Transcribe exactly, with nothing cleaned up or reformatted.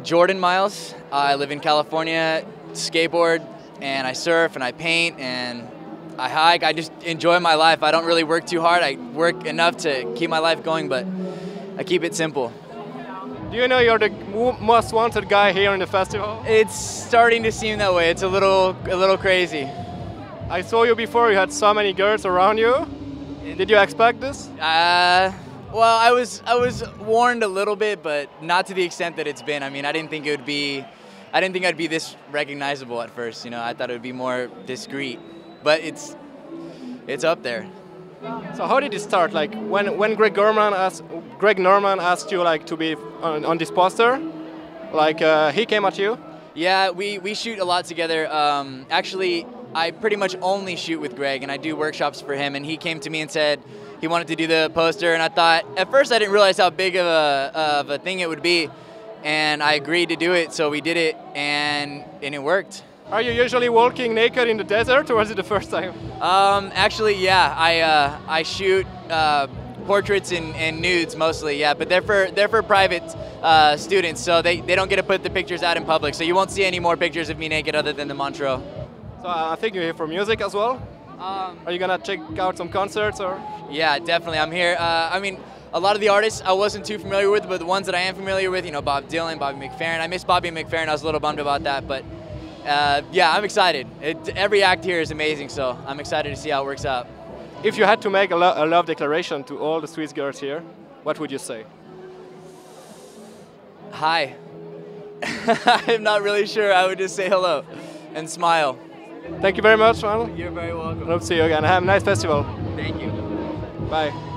Jordan Miles. I live in California, skateboard, and I surf and I paint and I hike. I just enjoy my life. I don't really work too hard. I work enough to keep my life going, but I keep it simple. Do you know you're the most wanted guy here in the festival? It's starting to seem that way. It's a little, a little crazy. I saw you before. You had so many girls around you. Did you expect this? Uh, well, I was, I was warned a little bit, but not to the extent that it's been. I mean, I didn't think it would be, I didn't think I'd be this recognizable at first. You know, I thought it would be more discreet, but it's, it's up there. So how did it start? Like when when Greg Norman asked Greg Norman asked you like to be on, on this poster, like uh, he came at you? Yeah, we we shoot a lot together. Um, actually, I pretty much only shoot with Greg, and I do workshops for him. And he came to me and said he wanted to do the poster, and I thought at first I didn't realize how big of a of a thing it would be, and I agreed to do it. So we did it, and and it worked. Are you usually walking naked in the desert, or was it the first time? Um, actually, yeah, I uh, I shoot uh, portraits and, and nudes mostly, yeah, but they're for they're for private uh, students, so they, they don't get to put the pictures out in public. So you won't see any more pictures of me naked other than the Montreux. So uh, I think you're here for music as well. Um, Are you gonna check out some concerts or? Yeah, definitely. I'm here. Uh, I mean, a lot of the artists I wasn't too familiar with, but the ones that I am familiar with, you know, Bob Dylan, Bobby McFerrin. I miss Bobby McFerrin. I was a little bummed about that, but. Uh, yeah, I'm excited. It, every act here is amazing, so I'm excited to see how it works out. If you had to make a, lo a love declaration to all the Swiss girls here, what would you say? Hi. I'm not really sure. I would just say hello and smile. Thank you very much, man. You're very welcome. Hope to see you again. Have a nice festival. Thank you. Bye.